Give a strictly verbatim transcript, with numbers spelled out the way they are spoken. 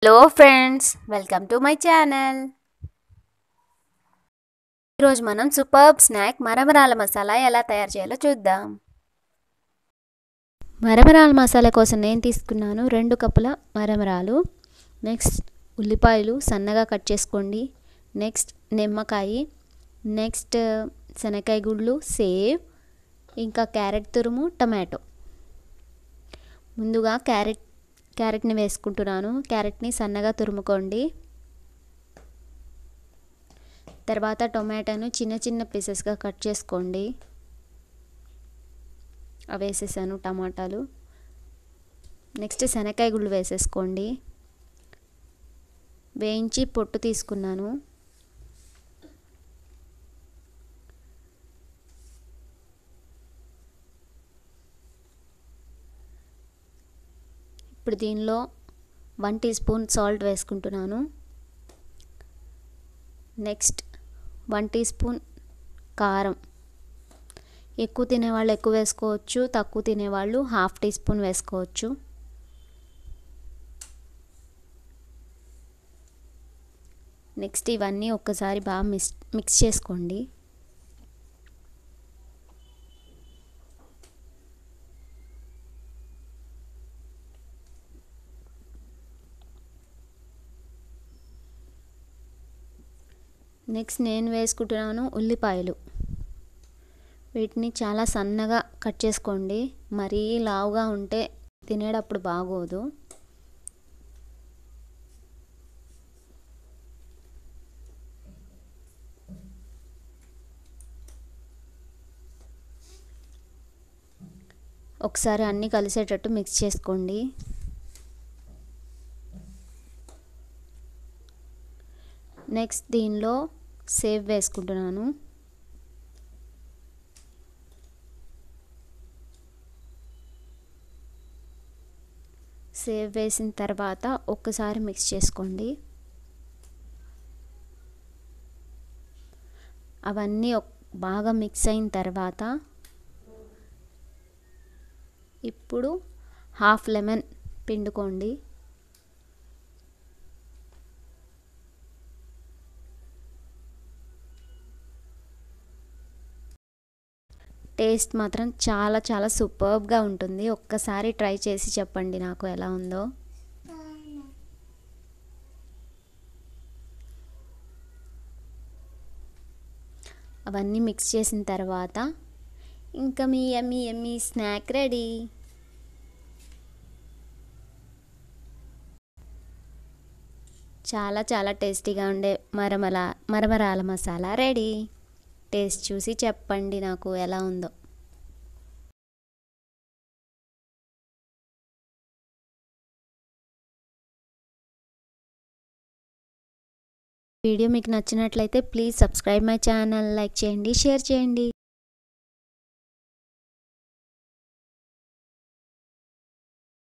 Hello friends, welcome to my channel. ఈరోజు మనం superb snack మరమరాల masala ఎలా తయారు చేయాలో చూద్దాం. మరమరాల మసాలా కోసం నేను తీసుకున్నాను రెండు కప్పుల మరమరాలు. నెక్స్ట్ ఉల్లిపాయలు సన్నగా కట్ చేసుకోండి. నెక్స్ట్ నిమ్మకాయ, నెక్స్ట్ శనగకాయ గుళ్ళు, సేవ్, ఇంకా క్యారెట్ తురుము, టమాటో. ముందుగా క్యారెట్ క్యారెట్ని వేసుకుంటున్నాను. క్యారెట్ని సన్నగా తురుముకోండి. తర్వాత టొమాటోను చిన్న చిన్న పీసెస్గా కట్ చేసుకోండి. అవి వేసేసాను టమాటాలు. నెక్స్ట్ శనగకాయ గుళ్ళు వేసేసుకోండి. వేయించి పొట్టు తీసుకున్నాను. ఇప్పుడు దీనిలో వన్ టీ స్పూన్ సాల్ట్ వేసుకుంటున్నాను. నెక్స్ట్ వన్ టీ స్పూన్ కారం. ఎక్కువ తినేవాళ్ళు ఎక్కువ వేసుకోవచ్చు, తక్కువ తినేవాళ్ళు హాఫ్ టీ స్పూన్ వేసుకోవచ్చు. నెక్స్ట్ ఇవన్నీ ఒక్కసారి బాగా మిక్స్ మిక్స్ చేసుకోండి. నెక్స్ట్ నేను వేసుకుంటున్నాను ఉల్లిపాయలు. వీటిని చాలా సన్నగా కట్ చేసుకోండి. మరీ లావుగా ఉంటే తినేటప్పుడు బాగోదు. ఒకసారి అన్నీ కలిసేటట్టు మిక్స్ చేసుకోండి. నెక్స్ట్ దీనిలో సేవ్ వేసుకుంటున్నాను. సేవ్ వేసిన తర్వాత ఒక్కసారి మిక్స్ చేసుకోండి. అవన్నీ బాగా మిక్స్ అయిన తర్వాత ఇప్పుడు హాఫ్ లెమన్ పిండుకోండి. టేస్ట్ మాత్రం చాలా చాలా సూపర్బ్గా ఉంటుంది. ఒక్కసారి ట్రై చేసి చెప్పండి నాకు ఎలా ఉందో. అవన్నీ మిక్స్ చేసిన తర్వాత ఇంకా మీ యమ్మీ యమ్మీ స్నాక్ రెడీ. చాలా చాలా టేస్టీగా ఉండే మరమల మరమరాల మసాలా రెడీ. టేస్ట్ చూసి చెప్పండి నాకు ఎలా ఉందో. వీడియో మీకు నచ్చినట్లయితే please subscribe my channel, like చేయండి, షేర్ చేయండి.